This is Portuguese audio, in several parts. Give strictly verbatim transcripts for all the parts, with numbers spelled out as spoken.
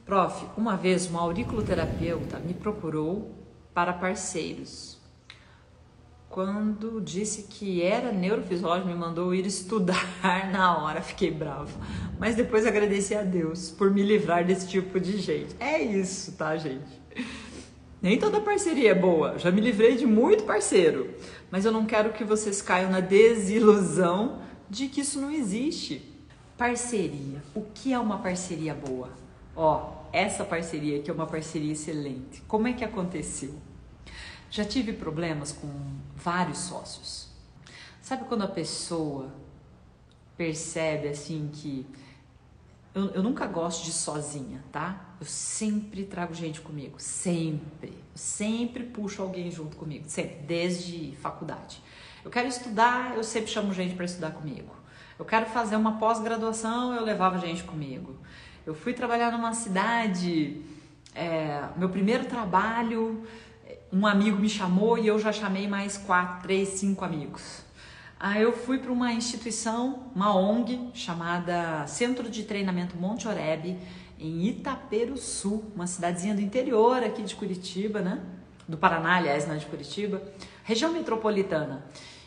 Prof, uma vez uma auriculoterapeuta me procurou para parceiros. Quando disse que era neurofisiológico, me mandou ir estudar na hora. Fiquei bravo. Mas depois agradeci a Deus por me livrar desse tipo de gente. É isso, tá, gente? Nem toda parceria é boa. Já me livrei de muito parceiro. Mas eu não quero que vocês caiam na desilusão de que isso não existe. Parceria. O que é uma parceria boa? Ó, essa parceria aqui é uma parceria excelente. Como é que aconteceu? Já tive problemas com vários sócios. Sabe quando a pessoa percebe assim que... Eu, eu nunca gosto de sozinha, tá? Eu sempre trago gente comigo, sempre. Eu sempre puxo alguém junto comigo, sempre, desde faculdade. Eu quero estudar, eu sempre chamo gente para estudar comigo. Eu quero fazer uma pós-graduação, eu levava gente comigo. Eu fui trabalhar numa cidade, é, meu primeiro trabalho, um amigo me chamou e eu já chamei mais quatro, três, cinco amigos. Aí eu fui para uma instituição, uma O N G, chamada Centro de Treinamento Monte Oreb, em Itaperuçu, uma cidadezinha do interior aqui de Curitiba, né? Do Paraná, aliás, não é de Curitiba, região metropolitana.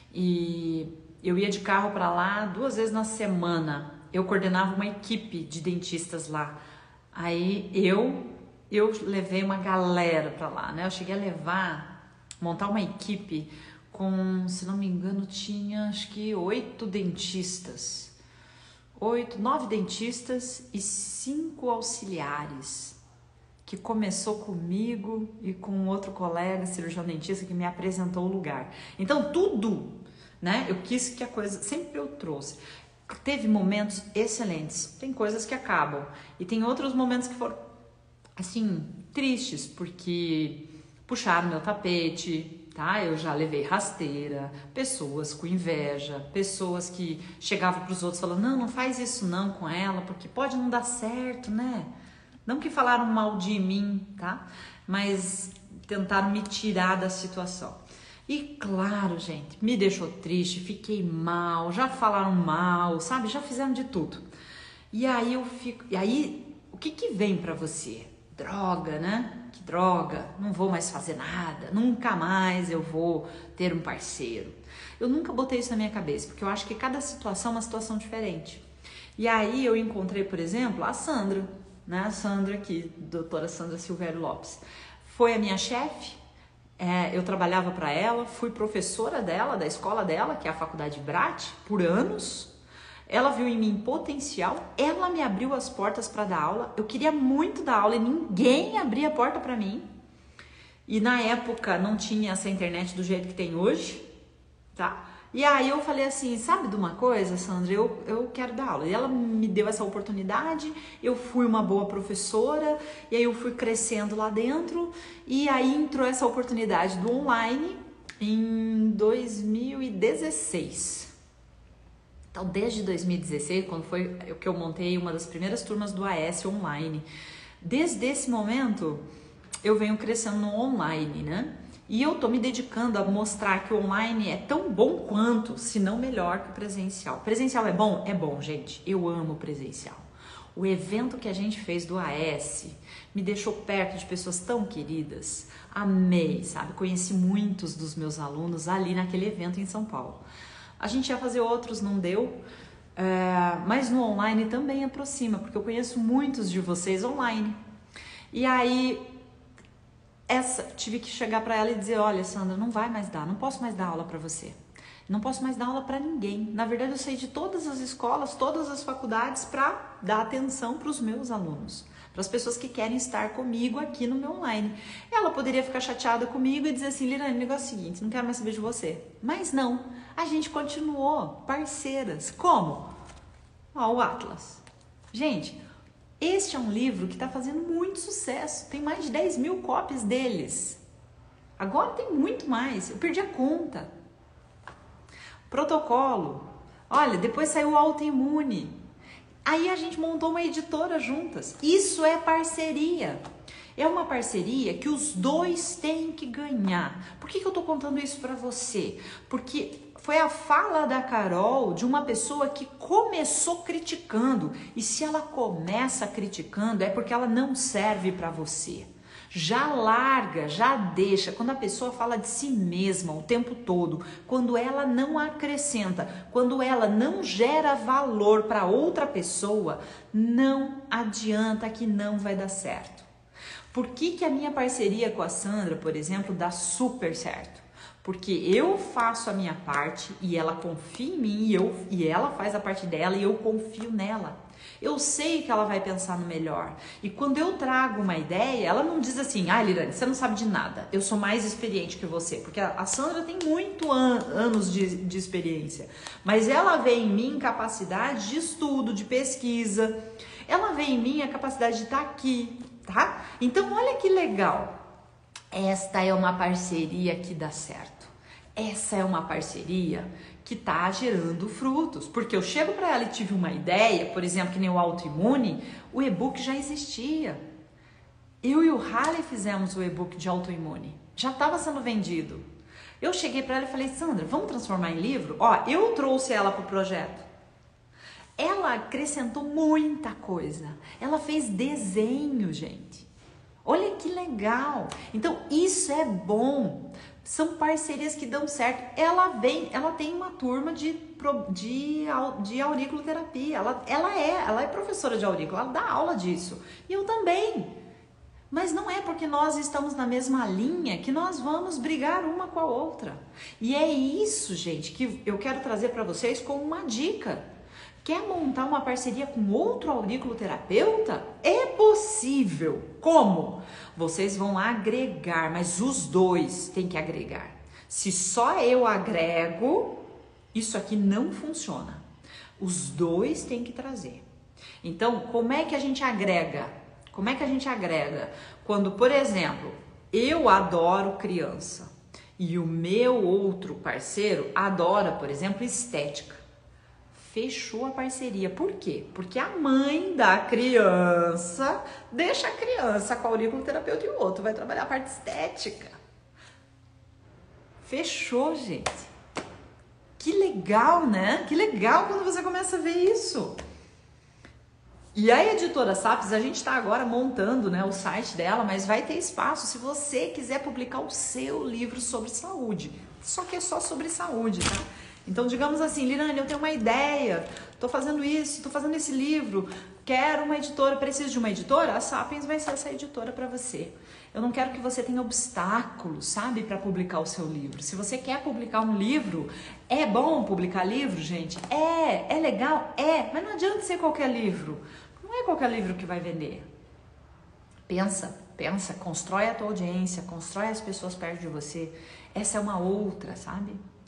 E eu ia de carro para lá duas vezes na semana. Eu coordenava uma equipe de dentistas lá. Aí eu, eu levei uma galera para lá, né? Eu cheguei a levar, montar uma equipe com, se não me engano, tinha acho que oito dentistas. Oito, nove dentistas e cinco auxiliares. Que começou comigo e com outro colega, cirurgião dentista, que me apresentou o lugar. Então, tudo, né? Eu quis que a coisa, sempre eu trouxe. Teve momentos excelentes, tem coisas que acabam. E tem outros momentos que foram, assim, tristes, porque puxaram meu tapete, tá? Eu já levei rasteira, pessoas com inveja, pessoas que chegavam para os outros falando, não, não faz isso não com ela, porque pode não dar certo, né? Não que falaram mal de mim, tá? Mas tentaram me tirar da situação. E claro, gente, me deixou triste, fiquei mal, já falaram mal, sabe? Já fizeram de tudo. E aí eu fico, e aí o que que vem pra você? Droga, né? Que droga, não vou mais fazer nada, nunca mais eu vou ter um parceiro. Eu nunca botei isso na minha cabeça, porque eu acho que cada situação é uma situação diferente. E aí eu encontrei, por exemplo, a Sandra, né? A Sandra aqui, doutora Sandra Silvério Lopes. Foi a minha chefe. É, eu trabalhava para ela, fui professora dela, da escola dela, que é a Faculdade Brat, por anos. Ela viu em mim potencial, ela me abriu as portas para dar aula. Eu queria muito dar aula e ninguém abria a porta para mim. E na época não tinha essa internet do jeito que tem hoje, tá? E aí eu falei assim, sabe de uma coisa, Sandra, eu, eu quero dar aula. E ela me deu essa oportunidade, eu fui uma boa professora, e aí eu fui crescendo lá dentro, e aí entrou essa oportunidade do online em dois mil e dezesseis. Então, desde dois mil e dezesseis, quando foi que eu montei uma das primeiras turmas do A S online, desde esse momento eu venho crescendo no online, né? E eu tô me dedicando a mostrar que o online é tão bom quanto, se não melhor que o presencial. Presencial é bom? É bom, gente. Eu amo presencial. O evento que a gente fez do A S me deixou perto de pessoas tão queridas. Amei, sabe? Conheci muitos dos meus alunos ali naquele evento em São Paulo. A gente ia fazer outros, não deu. É, mas no online também aproxima, porque eu conheço muitos de vocês online. E aí... Essa, tive que chegar para ela e dizer, olha, Sandra, não vai mais dar, não posso mais dar aula para você. Não posso mais dar aula para ninguém. Na verdade, eu saí de todas as escolas, todas as faculdades para dar atenção para os meus alunos, para as pessoas que querem estar comigo aqui no meu online. Ela poderia ficar chateada comigo e dizer assim, Lirane, o negócio é o seguinte, não quero mais saber de você. Mas não, a gente continuou parceiras. Como? Ó, o Atlas. Gente... Este é um livro que está fazendo muito sucesso, tem mais de dez mil cópias deles. Agora tem muito mais, eu perdi a conta. Protocolo, olha, depois saiu o Autoimune. Aí a gente montou uma editora juntas. Isso é parceria. É uma parceria que os dois têm que ganhar. Por que que eu tô contando isso para você? Porque foi a fala da Carol de uma pessoa que começou criticando. E se ela começa criticando, é porque ela não serve para você. Já larga, já deixa. Quando a pessoa fala de si mesma o tempo todo, quando ela não acrescenta, quando ela não gera valor para outra pessoa, não adianta, que não vai dar certo. Por que que a minha parceria com a Sandra, por exemplo, dá super certo? Porque eu faço a minha parte e ela confia em mim e, eu, e ela faz a parte dela e eu confio nela. Eu sei que ela vai pensar no melhor. E quando eu trago uma ideia, ela não diz assim: ah, Lirane, você não sabe de nada, eu sou mais experiente que você. Porque a Sandra tem muito an anos de, de experiência. Mas ela vê em mim capacidade de estudo, de pesquisa. Ela vê em mim a capacidade de estar aqui, tá? Então, olha que legal. Esta é uma parceria que dá certo. Essa é uma parceria que tá gerando frutos. Porque eu chego para ela e tive uma ideia, por exemplo, que nem o autoimune, o e-book já existia. Eu e o Halley fizemos o e-book de autoimune. Já estava sendo vendido. Eu cheguei para ela e falei: Sandra, vamos transformar em livro? Ó, eu trouxe ela pro projeto. Ela acrescentou muita coisa. Ela fez desenho, gente. Olha que legal. Então, isso é bom. São parcerias que dão certo. Ela vem, ela tem uma turma de, de, de auriculoterapia. Ela, ela, é, ela é professora de aurícula, ela dá aula disso. E eu também. Mas não é porque nós estamos na mesma linha que nós vamos brigar uma com a outra. E é isso, gente, que eu quero trazer para vocês como uma dica. Quer montar uma parceria com outro auriculoterapeuta? É possível. Como? Vocês vão agregar, mas os dois têm que agregar. Se só eu agrego, isso aqui não funciona. Os dois têm que trazer. Então, como é que a gente agrega? Como é que a gente agrega? Quando, por exemplo, eu adoro criança e o meu outro parceiro adora, por exemplo, estética. Fechou a parceria. Por quê? Porque a mãe da criança deixa a criança com a auriculoterapeuta e o outro vai trabalhar a parte estética. Fechou, gente. Que legal, né? Que legal quando você começa a ver isso. E a editora Sapiens, a gente está agora montando, né, o site dela, mas vai ter espaço se você quiser publicar o seu livro sobre saúde. Só que é só sobre saúde, tá? Então, digamos assim: Lirane, eu tenho uma ideia, estou fazendo isso, estou fazendo esse livro, quero uma editora, preciso de uma editora? A Sapiens vai ser essa editora para você. Eu não quero que você tenha obstáculos, sabe, para publicar o seu livro. Se você quer publicar um livro, é bom publicar livro, gente? É, é legal? É, mas não adianta ser qualquer livro. Não é qualquer livro que vai vender. Pensa, pensa, constrói a tua audiência, constrói as pessoas perto de você. Essa é uma outra, sabe?